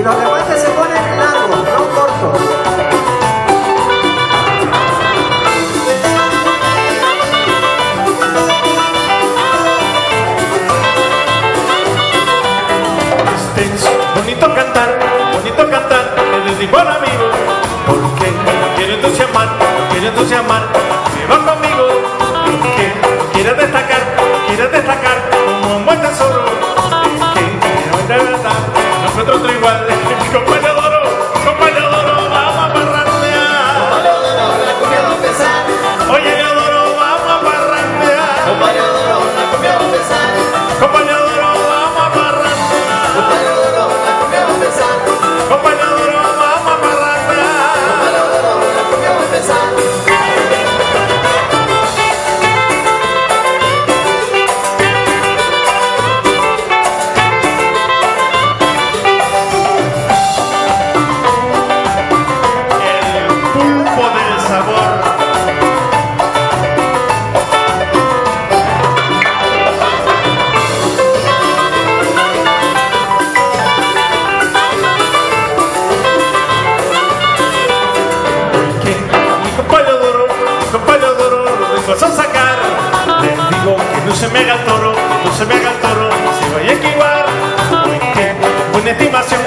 los remates se ponen largos, no cortos. Bonito cantar, le dedico al amigo, porque quiero entusiasmar, que va conmigo, que quiere destacar como un buen tesoro, que de verdad, nosotros otro igual, compañero Doro, vamos a parrandear. Compañero Doro, la cumbia va a empezar. Oye, Doro, vamos a parrandear. Compañero Doro, la cumbia va a empezar. Compañero Doro, vamos a parrandear. Compañero Doro, la cumbia va a empezar. Compañero Doro, vamos a parrandear. Compañero Doro, la cumbia va a empezar. A sacar, les digo que no se me haga el toro, si voy a esquivar, porque buena estimación